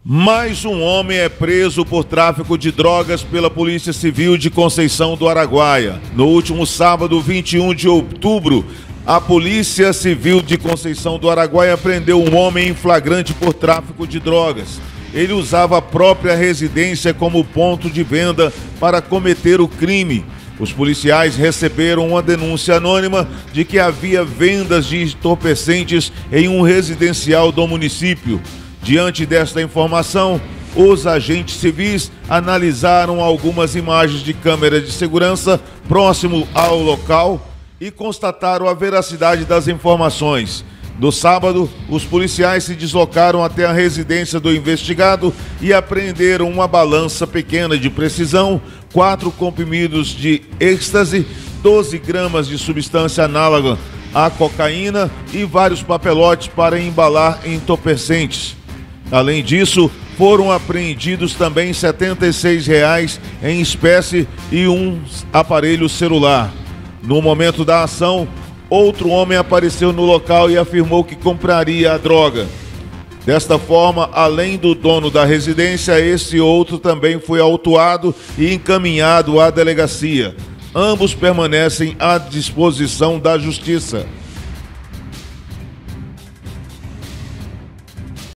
Mais um homem é preso por tráfico de drogas pela Polícia Civil de Conceição do Araguaia. No último sábado, 21 de outubro, a Polícia Civil de Conceição do Araguaia prendeu um homem em flagrante por tráfico de drogas. Ele usava a própria residência como ponto de venda para cometer o crime. Os policiais receberam uma denúncia anônima de que havia vendas de entorpecentes em um residencial do município. Diante desta informação, os agentes civis analisaram algumas imagens de câmera de segurança próximo ao local e constataram a veracidade das informações. No sábado, os policiais se deslocaram até a residência do investigado e apreenderam uma balança pequena de precisão, 4 comprimidos de êxtase, 12 gramas de substância análoga à cocaína e vários papelotes para embalar entorpecentes. Além disso, foram apreendidos também R$ 76 em espécie e um aparelho celular. No momento da ação, outro homem apareceu no local e afirmou que compraria a droga. Desta forma, além do dono da residência, esse outro também foi autuado e encaminhado à delegacia. Ambos permanecem à disposição da Justiça.